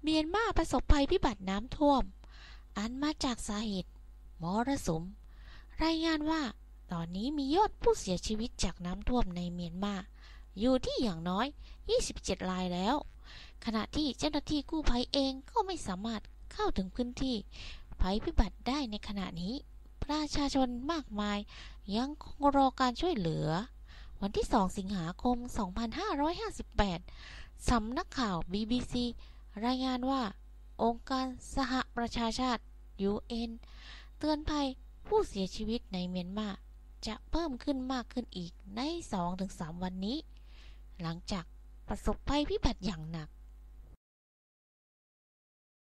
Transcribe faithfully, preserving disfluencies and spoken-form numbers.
เมียนมาประสบภัยพิบัติน้ำท่วมอันมาจากสาเหตุมรสุมรายงานว่าตอนนี้มียอดผู้เสียชีวิตจากน้ำท่วมในเมียนมาอยู่ที่อย่างน้อยยี่สิบเจ็ดรายแล้วขณะที่เจ้าหน้าที่กู้ภัยเองก็ไม่สามารถเข้าถึงพื้นที่ภัยพิบัติได้ในขณะนี้ประชาชนมากมายยังคงรอการช่วยเหลือวันที่สองสิงหาคมสองพันห้าร้อยห้าสิบแปดสำนักข่าว บี บี ซี รายงานว่าองค์การสหประชาชาติ ยู เอ็น เตือนภัยผู้เสียชีวิตในเมียนมาจะเพิ่มขึ้นมากขึ้นอีกใน สองถึงสาม วันนี้หลังจากประสบภัยพิบัติอย่างหนัก